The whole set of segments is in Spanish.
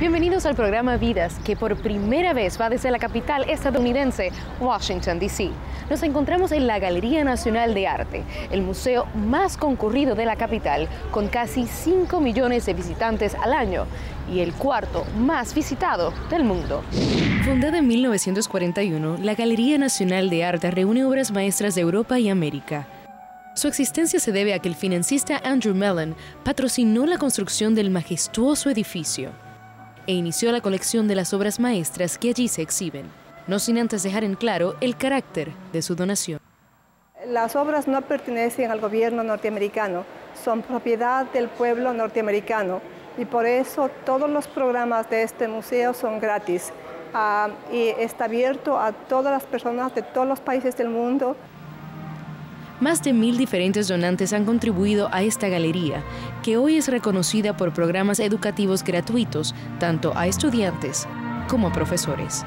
Bienvenidos al programa Vidas, que por primera vez va desde la capital estadounidense, Washington, D.C. Nos encontramos en la Galería Nacional de Arte, el museo más concurrido de la capital, con casi 5 millones de visitantes al año y el cuarto más visitado del mundo. Fundada en 1941, la Galería Nacional de Arte reúne obras maestras de Europa y América. Su existencia se debe a que el financista Andrew Mellon patrocinó la construcción del majestuoso edificio e inició la colección de las obras maestras que allí se exhiben, no sin antes dejar en claro el carácter de su donación. Las obras no pertenecen al gobierno norteamericano, son propiedad del pueblo norteamericano y por eso todos los programas de este museo son gratis y está abierto a todas las personas de todos los países del mundo. Más de 1000 diferentes donantes han contribuido a esta galería, que hoy es reconocida por programas educativos gratuitos, tanto a estudiantes como a profesores.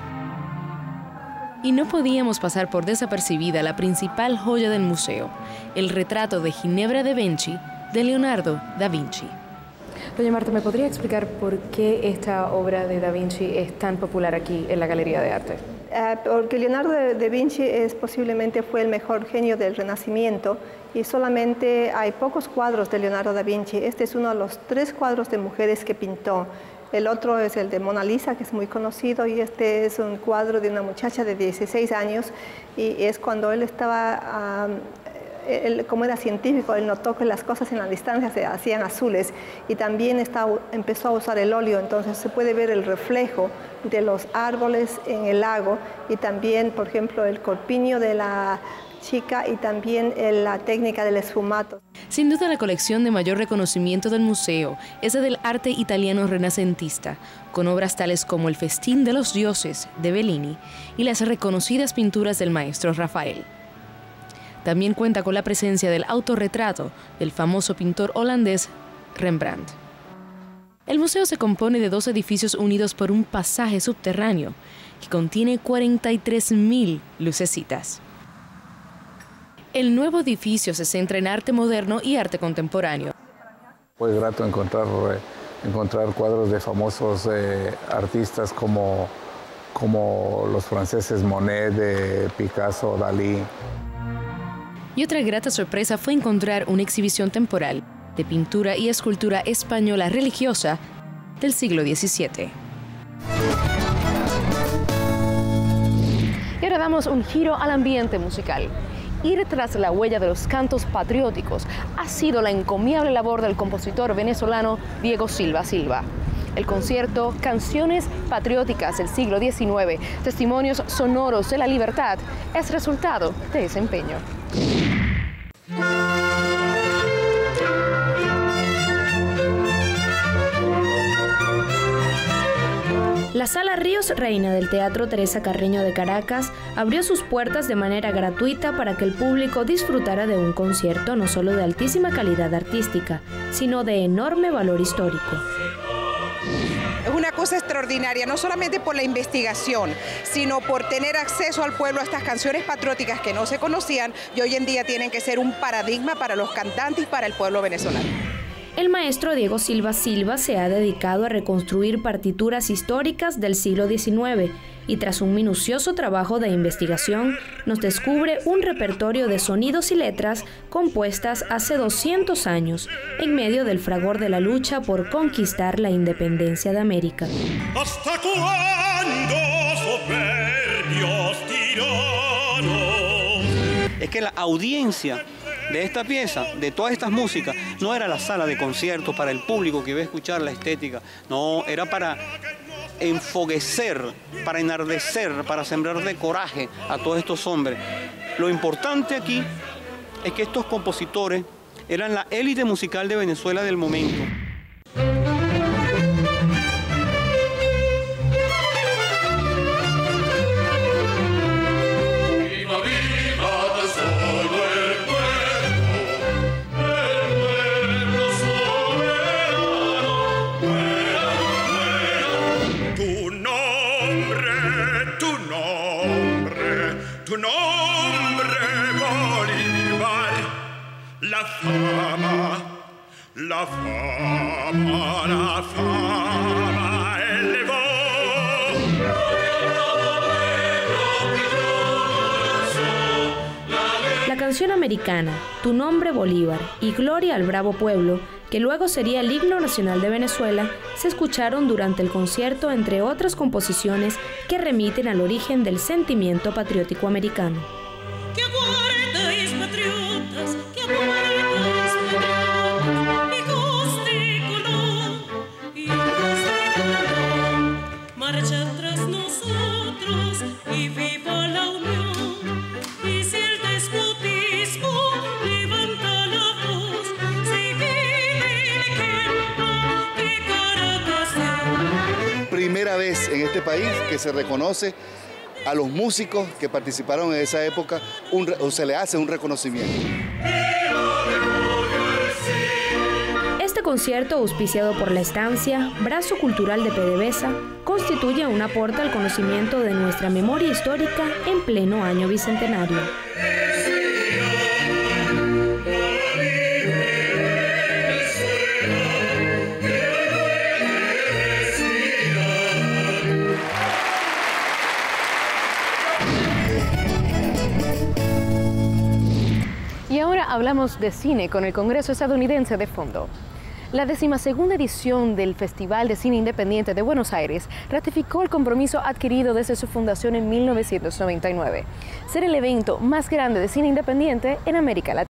Y no podíamos pasar por desapercibida la principal joya del museo, el retrato de Ginebra de Benci de Leonardo da Vinci. Doña Marta, ¿me podría explicar por qué esta obra de Da Vinci es tan popular aquí en la Galería de Arte? Porque Leonardo da Vinci posiblemente fue el mejor genio del Renacimiento y solamente hay pocos cuadros de Leonardo da Vinci. Este es uno de los 3 cuadros de mujeres que pintó. El otro es el de Mona Lisa, que es muy conocido, y este es un cuadro de una muchacha de 16 años y es cuando él estaba... como era científico, él notó que las cosas en la distancia se hacían azules y también empezó a usar el óleo, entonces se puede ver el reflejo de los árboles en el lago y también, por ejemplo, el corpiño de la chica y también la técnica del esfumato. Sin duda la colección de mayor reconocimiento del museo es la del arte italiano renacentista, con obras tales como El Festín de los Dioses de Bellini y las reconocidas pinturas del maestro Rafael. También cuenta con la presencia del autorretrato del famoso pintor holandés Rembrandt. El museo se compone de 2 edificios unidos por un pasaje subterráneo que contiene 43.000 lucecitas. El nuevo edificio se centra en arte moderno y arte contemporáneo. Fue grato encontrar cuadros de famosos artistas como los franceses Monet, Picasso, Dalí. Y otra grata sorpresa fue encontrar una exhibición temporal de pintura y escultura española religiosa del siglo XVII. Y ahora damos un giro al ambiente musical. Ir tras la huella de los cantos patrióticos ha sido la encomiable labor del compositor venezolano Diego Silva Silva. El concierto Canciones Patrióticas del siglo XIX, testimonios sonoros de la libertad, es resultado de ese empeño. La Sala Ríos Reina del Teatro Teresa Carreño de Caracas abrió sus puertas de manera gratuita para que el público disfrutara de un concierto no solo de altísima calidad artística, sino de enorme valor histórico. Es una cosa extraordinaria, no solamente por la investigación, sino por tener acceso al pueblo a estas canciones patrióticas que no se conocían y hoy en día tienen que ser un paradigma para los cantantes y para el pueblo venezolano. El maestro Diego Silva Silva se ha dedicado a reconstruir partituras históricas del siglo XIX y tras un minucioso trabajo de investigación nos descubre un repertorio de sonidos y letras compuestas hace 200 años en medio del fragor de la lucha por conquistar la independencia de América. ¿Hasta cuándo, soberbios tiranos? Es que la audiencia de esta pieza, de todas estas músicas, no era la sala de conciertos para el público que iba a escuchar la estética, no, era para enfoguecer, para enardecer, para sembrar de coraje a todos estos hombres. Lo importante aquí es que estos compositores eran la élite musical de Venezuela del momento. Tu nombre, Bolívar, la fama, la fama, la fama, el canción americana, Tu nombre Bolívar y Gloria al Bravo Pueblo, que luego sería el himno nacional de Venezuela, se escucharon durante el concierto, entre otras composiciones que remiten al origen del sentimiento patriótico americano. Que aguardéis, patriotas, que aguardéis, patriotas, hijos de Colón, hijos de Colón, marcha tras nosotros y viva la unión. Y si el despotismo levanta la voz, sigue el ejemplo que Caracas dio. Primera vez en este país que se reconoce a los músicos que participaron en esa época, o se le hace un reconocimiento. Este concierto, auspiciado por la Estancia, brazo cultural de PDVSA, constituye un aporte al conocimiento de nuestra memoria histórica en pleno año bicentenario. Y ahora hablamos de cine con el Congreso estadounidense de fondo. La 12ª edición del Festival de Cine Independiente de Buenos Aires ratificó el compromiso adquirido desde su fundación en 1999, ser el evento más grande de cine independiente en América Latina.